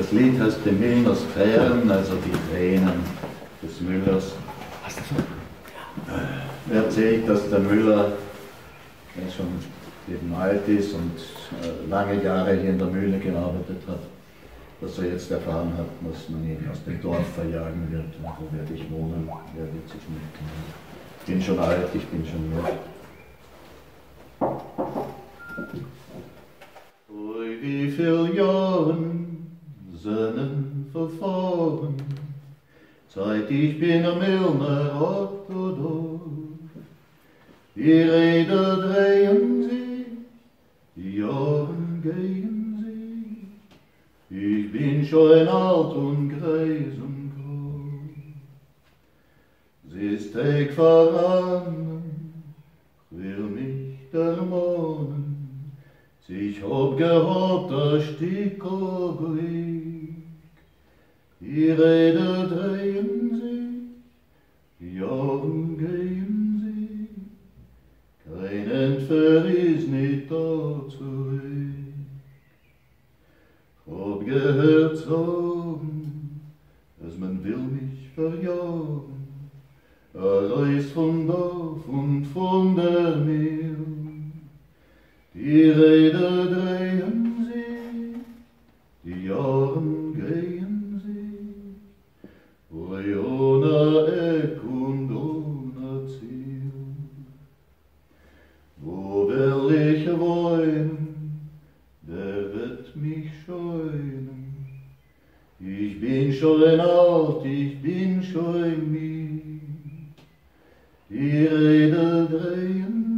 Das Lied heißt Die Müllners Tränen, also die Tränen des Müllers. Er erzählt, dass der Müller, der schon eben alt ist und lange Jahre hier in der Mühle gearbeitet hat, dass er jetzt erfahren hat, dass man ihn aus dem Dorf verjagen wird. Und wo werde ich wohnen? Wer wird sich nicht kümmern? Ich bin schon alt, ich bin schon müde. Ui, wie viel Jahren sind verfahren, seit ich bin am Müllner Orthodox. Die Räder drehen sich, die Jahre gehen sich, ich bin schon alt und greis und groß. Es ist Tag voran, will mich ermahnen, ich hab gehabt ein Stückl Glück. Die Räder drehen sich, die Jahre gehen sich, kein Entfer ist nicht da zurück. Hab gehört sagen, dass man will mich verjagen, Reis von Dorf und von der Mühl. Die Räder drehen sich, die Jahre gehen sich, ohne Eck und ohne Ziel. Wo will ich wohnen, der wird mich scheunen. Ich bin schon alt, ich bin schon müd. Die Räder drehen